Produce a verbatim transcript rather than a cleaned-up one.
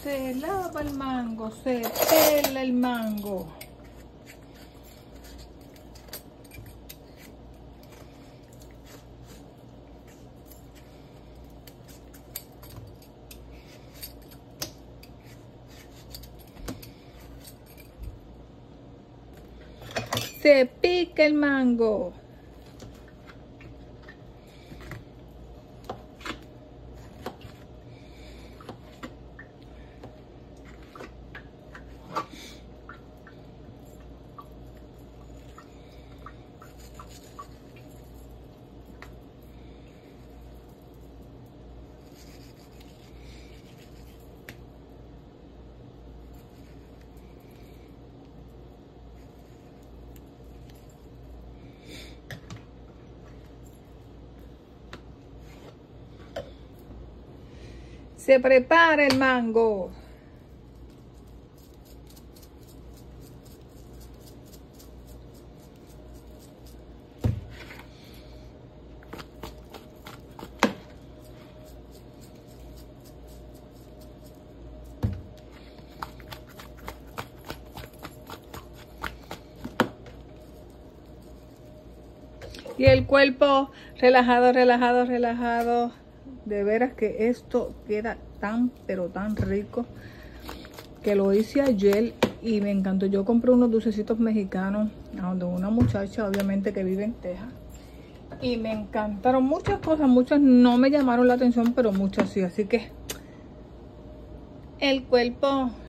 Se lava el mango, se pela el mango. Se pica el mango. Se prepara el mango. Y el cuerpo relajado, relajado, relajado. De veras que esto queda tan, pero tan rico. Que lo hice ayer y me encantó. Yo compré unos dulcecitos mexicanos de una muchacha, obviamente, que vive en Texas. Y me encantaron muchas cosas. Muchas no me llamaron la atención, pero muchas sí. Así que el cuerpo